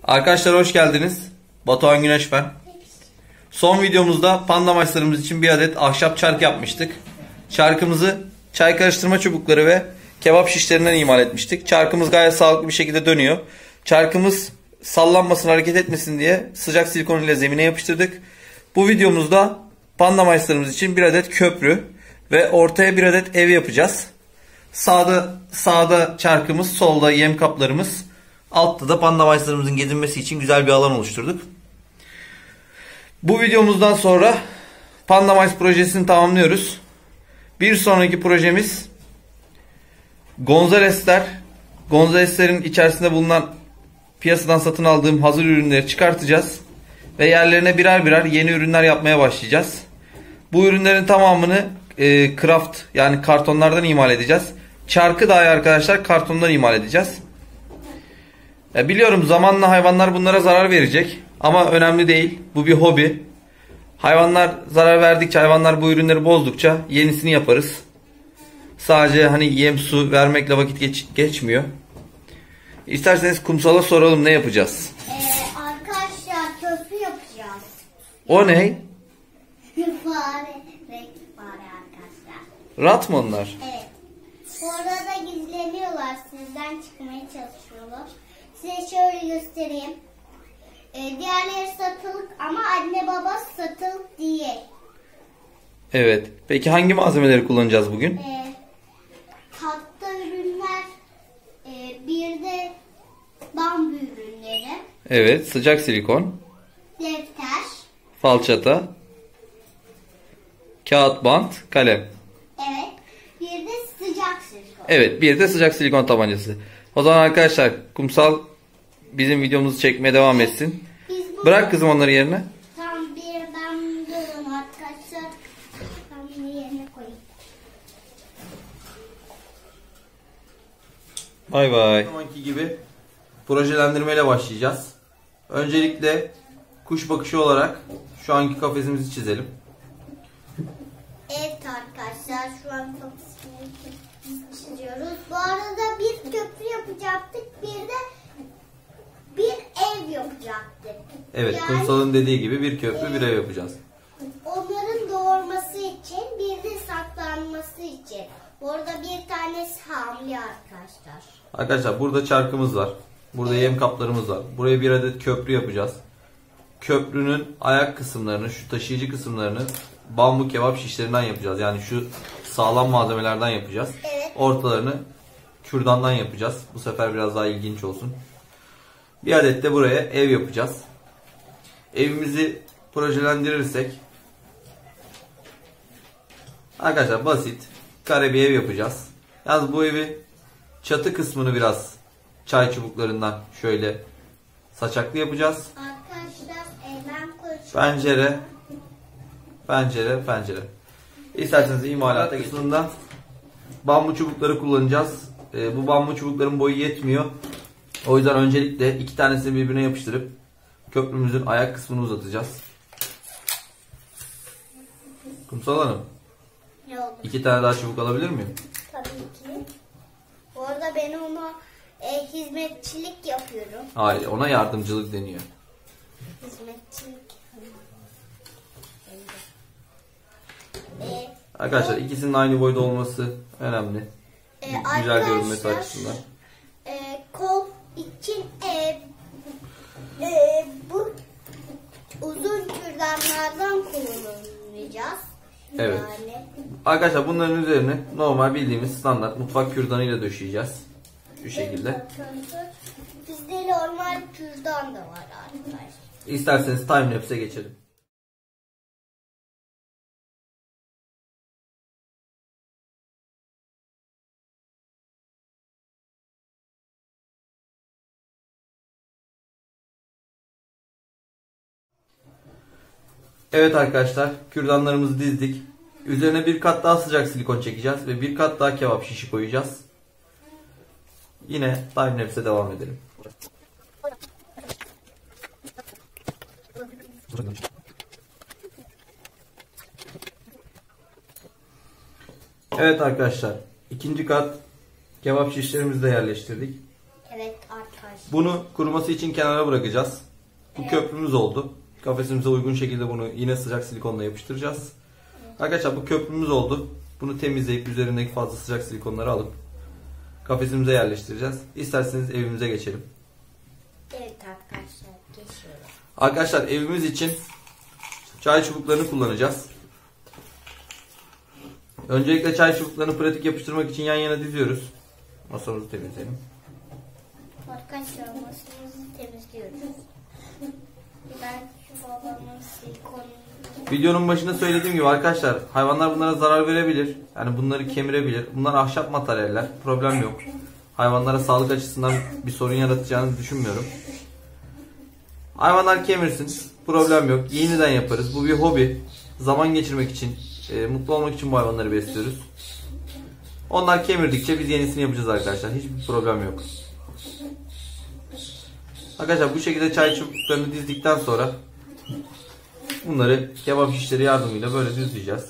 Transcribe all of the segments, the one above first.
Arkadaşlar hoş geldiniz. Batuhan Güneş ben. Son videomuzda panda maçlarımız için bir adet ahşap çark yapmıştık. Çarkımızı çay karıştırma çubukları ve kebap şişlerinden imal etmiştik. Çarkımız gayet sağlıklı bir şekilde dönüyor. Çarkımız sallanmasın, hareket etmesin diye sıcak silikon ile zemine yapıştırdık. Bu videomuzda panda maçlarımız için bir adet köprü ve ortaya bir adet ev yapacağız. Sağda çarkımız, solda yem kaplarımız, altta da panda maçlarımızın gezinmesi için güzel bir alan oluşturduk. Bu videomuzdan sonra panda maç projesini tamamlıyoruz. Bir sonraki projemiz Gonzalesler. Gonzaleslerin içerisinde bulunan piyasadan satın aldığım hazır ürünleri çıkartacağız. Ve yerlerine birer birer yeni ürünler yapmaya başlayacağız. Bu ürünlerin tamamını craft yani kartonlardan imal edeceğiz. Çarkı dahi arkadaşlar kartondan imal edeceğiz. Biliyorum zamanla hayvanlar bunlara zarar verecek. Ama önemli değil. Bu bir hobi. Hayvanlar zarar verdikçe, hayvanlar bu ürünleri bozdukça yenisini yaparız. Sadece hani yem su vermekle vakit geçmiyor. İsterseniz kumsala soralım, ne yapacağız? Arkadaşlar köprü yapacağız. O ne? Fare, renkli fare arkadaşlar. Rat mı onlar? Evet. Bu arada gizleniyorlar, sizden çıkmaya çalışıyorlar. Size şöyle göstereyim. Diğerleri satılık ama anne baba satılık değil. Evet. Peki hangi malzemeleri kullanacağız bugün? Tahta ürünler, bir de bambu ürünleri. Evet. Sıcak silikon, Defter. falçata, kağıt bant, kalem. Evet. Bir de sıcak silikon. Evet. Bir de sıcak silikon tabancası. O zaman arkadaşlar kumsal bizim videomuzu çekmeye devam etsin. Bırak kızım onları yerine. Tam ben durun arkadaşlar. Tam yerine koyayım. Bay bay. Zamanki gibi projelendirmeyle başlayacağız. Öncelikle kuş bakışı olarak şu anki kafesimizi çizelim. Evet arkadaşlar, şu an kafesini çiziyoruz. Bu arada bir köprü yapacaktık, bir de bir ev yapacaktık. Evet, yani, kumsalın dediği gibi bir köprü bir ev yapacağız. Onların doğurması için, bir de saklanması için. Bu arada bir tanesi hamile arkadaşlar. Arkadaşlar burada çarkımız var. Burada yem kaplarımız var. Buraya bir adet köprü yapacağız. Köprünün ayak kısımlarını, şu taşıyıcı kısımlarını bambu kebap şişlerinden yapacağız. Yani şu sağlam malzemelerden yapacağız. Evet. Ortalarını kürdandan yapacağız. Bu sefer biraz daha ilginç olsun. Bir adet de buraya ev yapacağız. Evimizi projelendirirsek arkadaşlar basit kare bir ev yapacağız. Yalnız bu evi çatı kısmını biraz çay çubuklarından şöyle saçaklı yapacağız. Arkadaşlar ben konuşuyorum. Pencere. İsterseniz imalata kısmında bambu çubukları kullanacağız. Bu bambu çubukların boyu yetmiyor. O yüzden öncelikle iki tanesini birbirine yapıştırıp köprümüzün ayak kısmını uzatacağız. Kumsal Hanım, Ne oldu? 2 tane daha çubuk alabilir miyim? Tabii ki. Bu arada ben ona hizmetçilik yapıyorum. Hayır, ona yardımcılık deniyor. Hizmetçilik. Arkadaşlar ikisinin aynı boyda olması önemli. Güzel görünmesi açısından. Kol için bu uzun kürdanlardan kullanacağız. Evet. Yani. Arkadaşlar bunların üzerine normal bildiğimiz standart mutfak kürdanıyla döşeyeceğiz. Şu şekilde. Bizde normal kürdan da var arkadaşlar. İsterseniz timelapse'e geçelim. Evet arkadaşlar, kürdanlarımızı dizdik. Üzerine bir kat daha sıcak silikon çekeceğiz ve bir kat daha kebap şişi koyacağız. Yine timelapse'e devam edelim. Evet arkadaşlar, ikinci kat kebap şişlerimizi de yerleştirdik. Evet arkadaşlar. Bunu kuruması için kenara bırakacağız. Bu köprümüz oldu. Kafesimize uygun şekilde bunu yine sıcak silikonla yapıştıracağız. Arkadaşlar bu köprümüz oldu. Bunu temizleyip üzerindeki fazla sıcak silikonları alıp kafesimize yerleştireceğiz. İsterseniz evimize geçelim. Evet arkadaşlar, geçiyoruz. Arkadaşlar evimiz için çay çubuklarını kullanacağız. Öncelikle çay çubuklarını pratik yapıştırmak için yan yana diziyoruz. Masamızı temizleyelim. Arkadaşlar masamızı temizliyoruz. Ben şu babamın silikonunu... Videonun başında söylediğim gibi arkadaşlar hayvanlar bunlara zarar verebilir. Yani bunları kemirebilir. Bunlar ahşap materyaller. Problem yok. Hayvanlara sağlık açısından bir sorun yaratacağını düşünmüyorum. Hayvanlar kemirsin. Problem yok. Yeniden yaparız. Bu bir hobi. Zaman geçirmek için, mutlu olmak için bu hayvanları besliyoruz. Onlar kemirdikçe biz yenisini yapacağız arkadaşlar. Hiçbir problem yok. Arkadaşlar bu şekilde çay çubuklarını dizdikten sonra bunları kebap şişleri yardımıyla böyle düzleyeceğiz.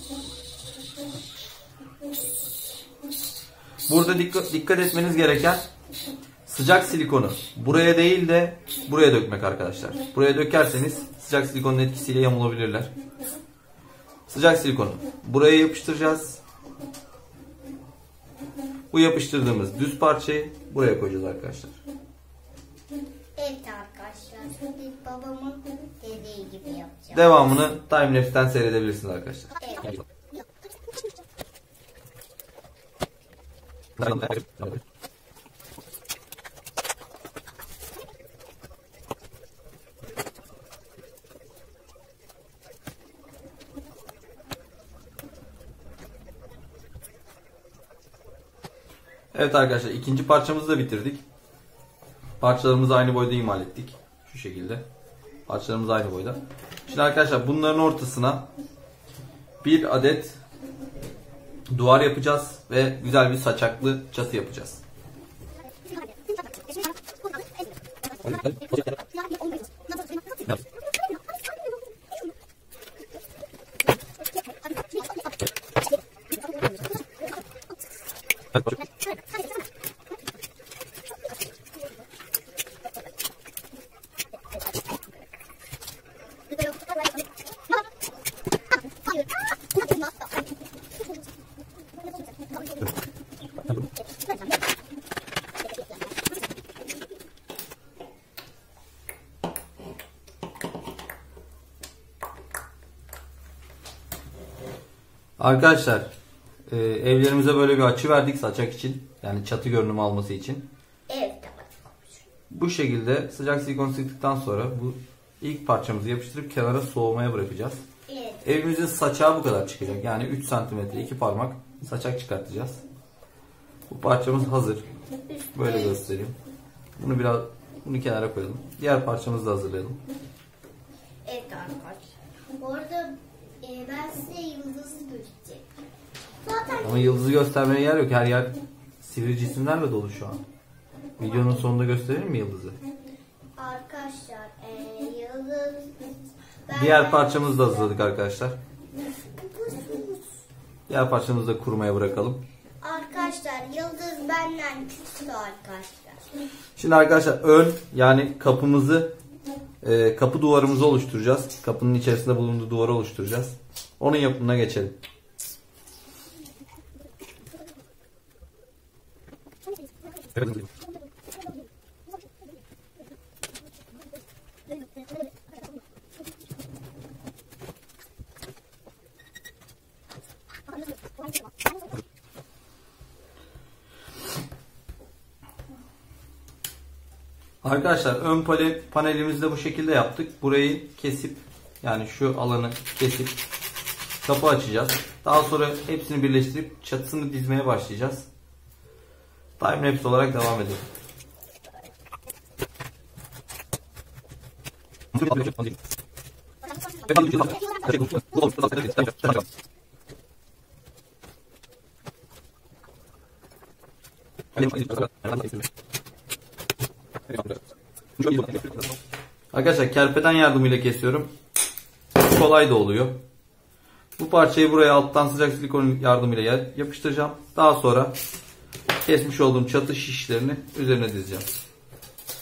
Burada dikkat etmeniz gereken sıcak silikonu buraya değil de buraya dökmek arkadaşlar. Buraya dökerseniz sıcak silikonun etkisiyle yamulabilirler. Sıcak silikonu buraya yapıştıracağız. Bu yapıştırdığımız düz parçayı buraya koyacağız arkadaşlar. Evet arkadaşlar, şimdi babamın dediği gibi yapacağım. Devamını timelapse'ten seyredebilirsiniz arkadaşlar. Evet. Evet arkadaşlar ikinci parçamızı da bitirdik. Parçalarımızı aynı boyda imal ettik. Şu şekilde. Parçalarımız aynı boyda. Şimdi arkadaşlar bunların ortasına bir adet duvar yapacağız ve güzel bir saçaklı çatı yapacağız. Arkadaşlar evlerimize böyle bir açı verdik saçak için. Yani çatı görünümü alması için. Evet. Bu şekilde sıcak silikon sıktıktan sonra bu ilk parçamızı yapıştırıp kenara soğumaya bırakacağız. Evet. Evimizin saçağı bu kadar çıkacak. Yani 3 cm 2 parmak saçak çıkartacağız. Bu parçamız hazır. Böyle göstereyim. Bunu kenara koyalım. Diğer parçamızı da hazırlayalım. Evet arkadaşlar. Bu arada ben size yıldızı göstereceğim. Zaten Ama yıldızı göstermeye yer yok. Her yer sivri cisimlerle dolu şu an. Videonun sonunda gösterelim mi yıldızı? arkadaşlar yıldız... Diğer parçamızı da hazırladık arkadaşlar. Diğer parçamızı da kurumaya bırakalım. Arkadaşlar yıldız benden küçük arkadaşlar. Şimdi arkadaşlar ön yani kapı duvarımızı oluşturacağız. Kapının içerisinde bulunduğu duvarı oluşturacağız. Onun yapımına geçelim. Arkadaşlar ön panelimizi de bu şekilde yaptık. Burayı kesip yani şu alanı kesip kapı açacağız. Daha sonra hepsini birleştirip çatısını dizmeye başlayacağız. Timelapse olarak devam edelim. Arkadaşlar kerpeten yardımıyla kesiyorum. Kolay da oluyor. Bu parçayı buraya alttan sıcak silikon yardımıyla yapıştıracağım. Daha sonra kesmiş olduğum çatı şişlerini üzerine dizeceğim.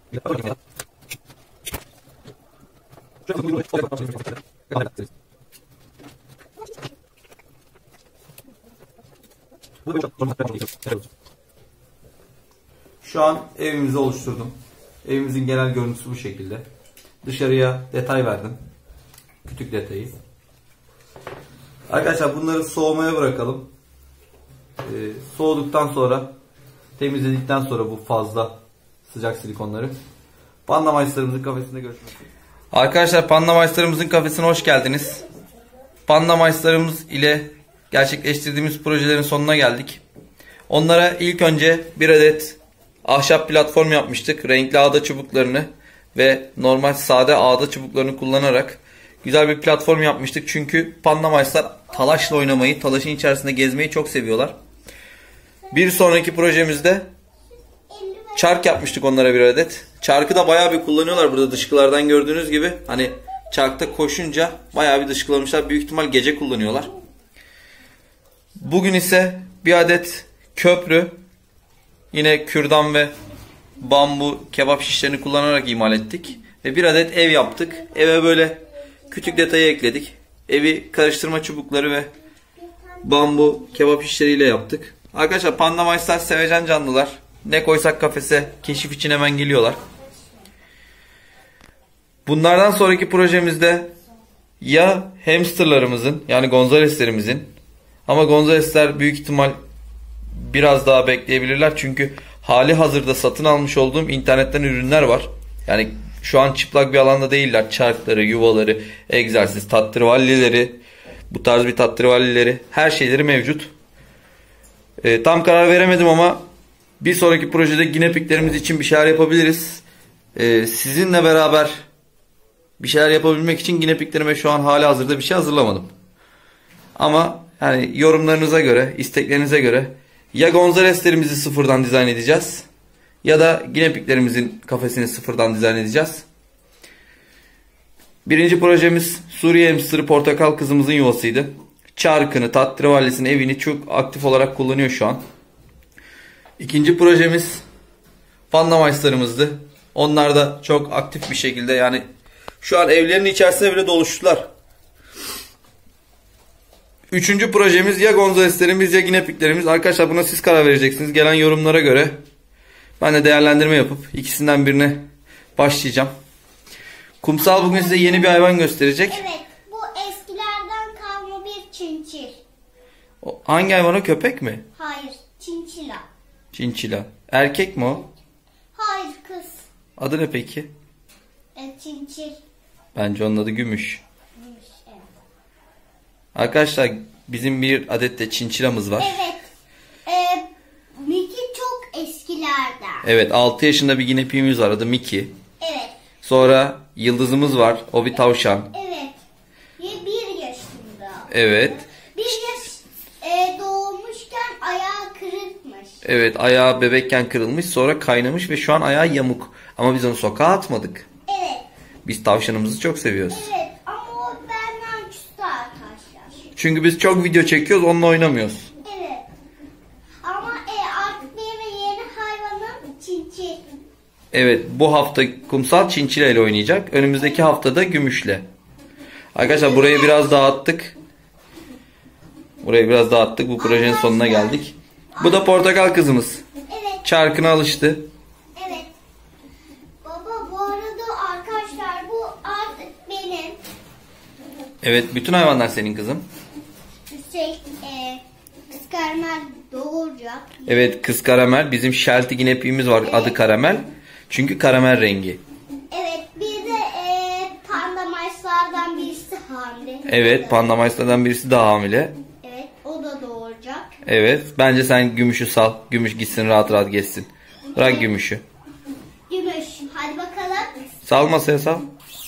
Şu an evimizi oluşturdum. Evimizin genel görüntüsü bu şekilde. Dışarıya detay verdim. Kütük detayı. Arkadaşlar bunları soğumaya bırakalım. Soğuduktan sonra, temizledikten sonra bu fazla sıcak silikonları, Panda Meister'ımızın kafesinde görüşmek üzere. Arkadaşlar Panda Meister'ımızın kafesine hoş geldiniz. Panda Meister'ımız ile gerçekleştirdiğimiz projelerin sonuna geldik. Onlara ilk önce bir adet ahşap platform yapmıştık. Renkli ağda çubuklarını ve normal sade ağda çubuklarını kullanarak güzel bir platform yapmıştık. Çünkü Panda Meister talaşla oynamayı, talaşın içerisinde gezmeyi çok seviyorlar. Bir sonraki projemizde çark yapmıştık onlara bir adet. Çarkı da bayağı bir kullanıyorlar burada dışkılardan gördüğünüz gibi. Hani çarkta koşunca bayağı bir dışkılamışlar. Büyük ihtimal gece kullanıyorlar. Bugün ise bir adet köprü, yine kürdan ve bambu kebap şişlerini kullanarak imal ettik. Ve bir adet ev yaptık. Eve böyle küçük detayı ekledik. Evi karıştırma çubukları ve bambu kebap şişleriyle yaptık. Arkadaşlar Panda Meister sevecen canlılar. Ne koysak kafese keşif için hemen geliyorlar. Bunlardan sonraki projemizde ya hamsterlarımızın, yani Gonzaleslerimizin, ama Gonzalesler büyük ihtimal biraz daha bekleyebilirler. Çünkü hali hazırda satın almış olduğum internetten ürünler var. Yani şu an çıplak bir alanda değiller. Çarkları, yuvaları, egzersiz, tatrivallileri, bu tarz bir tatrivallileri, her şeyleri mevcut. Tam karar veremedim ama bir sonraki projede ginepiklerimiz için bir şeyler yapabiliriz. Sizinle beraber bir şeyler yapabilmek için ginepiklerime şu an hali hazırda bir şey hazırlamadım. Ama yani yorumlarınıza göre, isteklerinize göre ya Gonzaleslerimizi sıfırdan dizayn edeceğiz ya da ginepiklerimizin kafesini sıfırdan dizayn edeceğiz. Birinci projemiz Suriye hamsterı portakal kızımızın yuvasıydı. Çarkını, tatrivallisini, evini çok aktif olarak kullanıyor şu an. İkinci projemiz Panda Meister'ımızdı. Onlar da çok aktif bir şekilde, yani şu an evlerinin içerisinde bile doluştular. Üçüncü projemiz ya Gonzaleslerimiz ya ginepiklerimiz. Arkadaşlar buna siz karar vereceksiniz. Gelen yorumlara göre ben de değerlendirme yapıp ikisinden birine başlayacağım. Kumsal bugün size yeni bir hayvan gösterecek. Evet, bu eskilerden kalma bir çinçil. Hangi hayvan o, köpek mi? Hayır, çinçila. Çinçila. Erkek mi o? Hayır, kız. Adı ne peki? Çinçil. Bence onun adı Gümüş. Evet. Arkadaşlar bizim bir adet de çinçilamız var. Evet. Mickey çok eskilerden. Evet, 6 yaşında bir ginepiğimiz var, adı Mickey. Evet. Sonra yıldızımız var, o bir tavşan. Evet. 1 yaşında. Evet. 1 yaş doğmuşken ayağı kırıkmış. Evet, ayağı bebekken kırılmış, sonra kaynamış ve şu an ayağı yamuk. Ama biz onu sokağa atmadık. Evet. Biz tavşanımızı çok seviyoruz. Evet ama o benden küstü arkadaşlar. Çünkü biz çok video çekiyoruz, onunla oynamıyoruz. Evet. Ama artık benim yeni hayvanım çinçil. Evet, bu hafta Kumsal Çinçila ile oynayacak. Önümüzdeki haftada Gümüş'le. Arkadaşlar burayı biraz dağıttık. Bu projenin sonuna geldik. Bu da portakal kızımız. Evet. Çarkına alıştı. Evet. Baba bu arada arkadaşlar bu artık benim. Evet, bütün hayvanlar senin kızım. Kız karamel doğuracak. Evet, kız karamel. Bizim Sheltie ginepiğimiz var, adı karamel. Çünkü karamel rengi. Evet, bir de Panda Meister'dan birisi hamile. Evet, Panda Meister'dan birisi daha hamile. Evet, o da doğuracak. Evet, bence sen Gümüş'ü sal. Gümüş gitsin, rahat rahat geçsin. Bırak Gümüş'ü. Gümüş, hadi bakalım. Sal masaya, sal.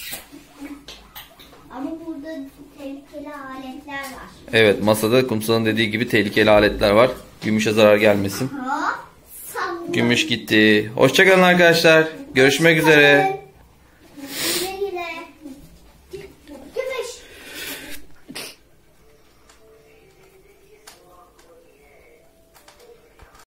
Ama burada tehlikeli aletler var. Evet, masada Kumsal'ın dediği gibi tehlikeli aletler var. Gümüş'e zarar gelmesin. Hop, salla. Gümüş gitti. Hoşçakalın arkadaşlar. Görüşmek üzere.